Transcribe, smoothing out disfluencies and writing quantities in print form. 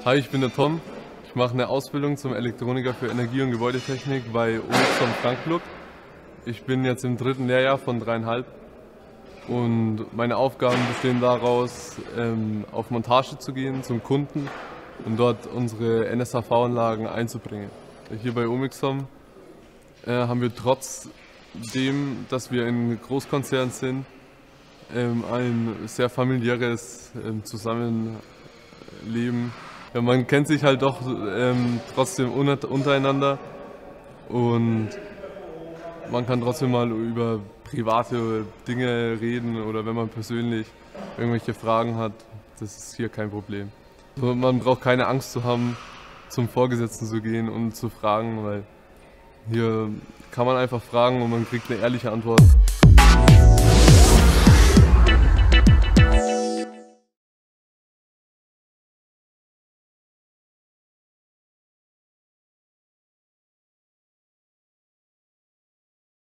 Hi, ich bin der Tom. Ich mache eine Ausbildung zum Elektroniker für Energie- und Gebäudetechnik bei Omixom Frankfurt. Ich bin jetzt im 3. Lehrjahr von 3,5 und meine Aufgaben bestehen daraus, auf Montage zu gehen zum Kunden und dort unsere NSHV-Anlagen einzubringen. Hier bei Omixom haben wir trotzdem, dass wir ein Großkonzern sind, ein sehr familiäres Zusammenleben. Ja, man kennt sich halt doch trotzdem untereinander und man kann trotzdem mal über private Dinge reden oder wenn man persönlich irgendwelche Fragen hat, das ist hier kein Problem. Also man braucht keine Angst zu haben, zum Vorgesetzten zu gehen und zu fragen, weil hier kann man einfach fragen und man kriegt eine ehrliche Antwort.